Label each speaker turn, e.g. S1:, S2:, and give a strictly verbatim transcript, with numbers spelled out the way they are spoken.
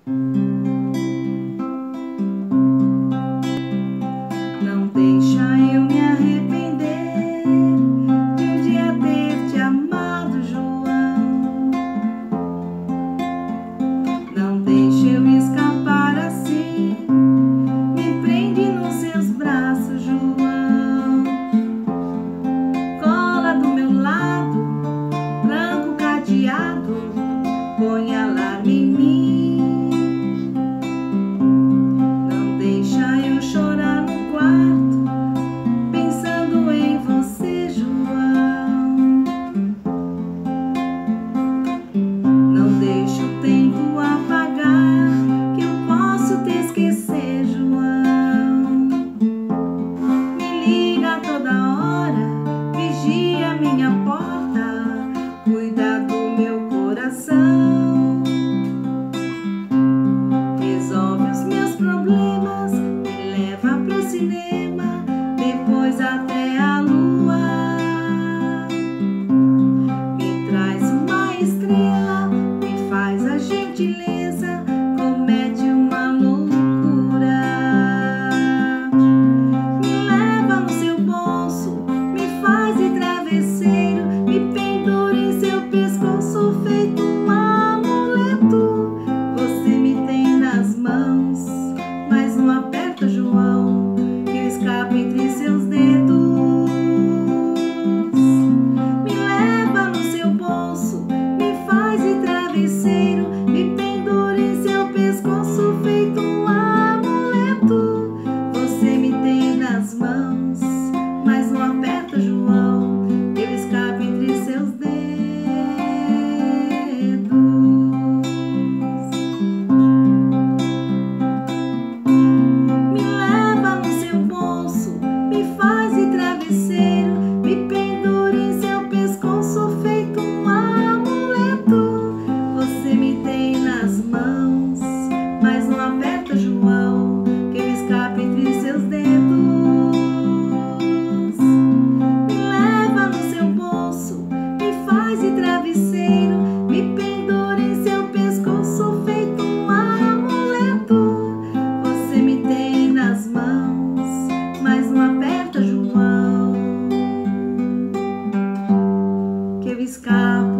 S1: Não deixa eu me arrepender de um dia ter te amado, João. Não deixa eu escapar assim, me prende nos seus braços, João. Cola do meu lado, branco cadeado, põe alarme em mim. Não deixa eu chorar no quarto, pensando em você, João. Não deixa o tempo apagar, que eu posso te esquecer, João. Me liga toda hora, vigia minha porta, cuida do meu coração. Resolve os meus problemas, me leva pro cinema, depois até a lua. Me traz uma estrela, me faz a gentileza, comete uma loucura. Me leva no seu bolso, me faz de travesseiro, me pendura em seu pescoço feito um amuleto. Você me tem nas mãos, mas não aperta, João, que eu escapo entre seus dedos. Me leva no seu bolso, me faz de travesseiro, me pendura em seu pescoço feito um amuleto. Você me tem nas mãos, mas não aperta, João, que eu escapo entre seus dedos. Me leva no seu bolso, me faz de travesseiro, me pendura em seu pescoço feito um amuleto. Você me tem nas mãos, mas não aperta, João, que eu escapo entre seus dedos. Me leva no seu bolso, me faz de travesseiro, me pendura em seu pescoço feito um amuleto. Você me tem nas mãos, mas não aperta, João, que eu escapo